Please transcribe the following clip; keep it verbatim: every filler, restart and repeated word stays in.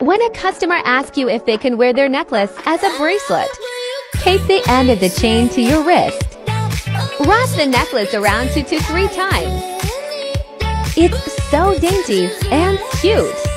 When a customer asks you if they can wear their necklace as a bracelet, tape the end of the chain to your wrist. Wrap the necklace around two to three times. It's so dainty and cute.